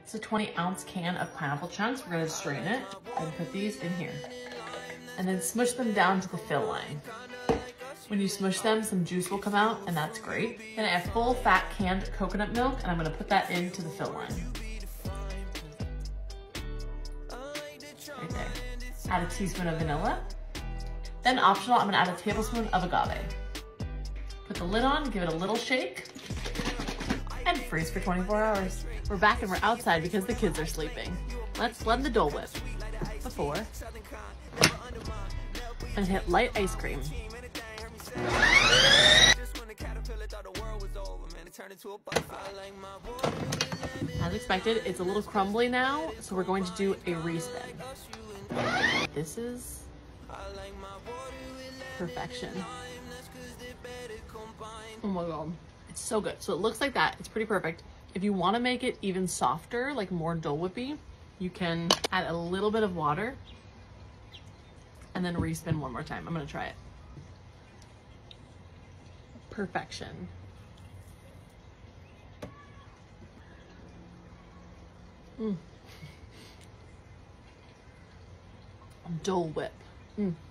It's a 20-ounce can of pineapple chunks. We're gonna strain it and put these in here. And then smush them down to the fill line. When you smush them, some juice will come out, and that's great. Then I have full fat canned coconut milk, and I'm gonna put that into the fill line. Right there. Add a teaspoon of vanilla. Then optional, I'm gonna add a tablespoon of agave. Put the lid on, give it a little shake, and freeze for 24 hours. We're back and we're outside because the kids are sleeping. Let's blend the Dole Whip before and hit light ice cream. As expected, it's a little crumbly now, so we're going to do a respin. This is perfection. Oh my God, it's so good. So it looks like that, it's pretty perfect. If you want to make it even softer, like more Dole Whippy, you can add a little bit of water and then respin one more time. I'm gonna try it. Perfection. Dole Whip.